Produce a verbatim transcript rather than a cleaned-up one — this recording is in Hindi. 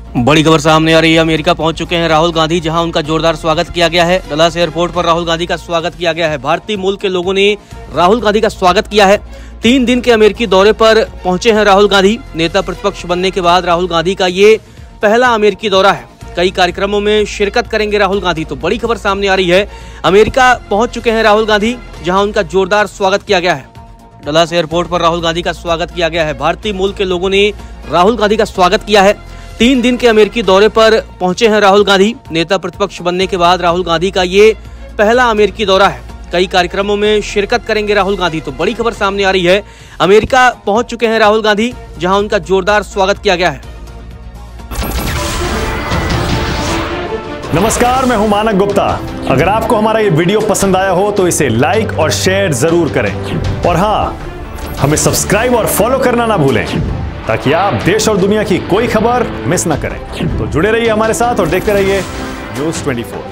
बड़ी खबर सामने आ रही है। अमेरिका पहुंच चुके हैं राहुल गांधी, जहां उनका जोरदार स्वागत किया गया है। डलास एयरपोर्ट पर राहुल गांधी का स्वागत किया गया है। भारतीय मूल के लोगों ने राहुल गांधी का स्वागत किया है। तीन दिन के अमेरिकी दौरे पर पहुंचे हैं राहुल गांधी। नेता प्रतिपक्ष बनने के बाद राहुल गांधी का ये पहला अमेरिकी दौरा है। कई कार्यक्रमों में शिरकत करेंगे राहुल गांधी। तो बड़ी खबर सामने आ रही है। अमेरिका पहुंच चुके हैं राहुल गांधी, जहां उनका जोरदार स्वागत किया गया है। डलास एयरपोर्ट पर राहुल गांधी का स्वागत किया गया है। भारतीय मूल के लोगों ने राहुल गांधी का स्वागत किया है। तीन दिन के अमेरिकी दौरे पर पहुंचे हैं राहुल गांधी। नेता प्रतिपक्ष बनने के बाद राहुल गांधी का ये पहला अमेरिकी दौरा है। कई कार्यक्रमों में शिरकत करेंगे राहुल गांधी। तो बड़ी खबर सामने आ रही है। अमेरिका पहुंच चुके हैं राहुल गांधी, जहां उनका जोरदार स्वागत किया गया है। नमस्कार, मैं हूं मानक गुप्ता। अगर आपको हमारा ये वीडियो पसंद आया हो तो इसे लाइक और शेयर जरूर करें, और हाँ, हमें सब्सक्राइब और फॉलो करना ना भूलें, ताकि आप देश और दुनिया की कोई खबर मिस ना करें। तो जुड़े रहिए हमारे साथ और देखते रहिए न्यूज़ चौबीस।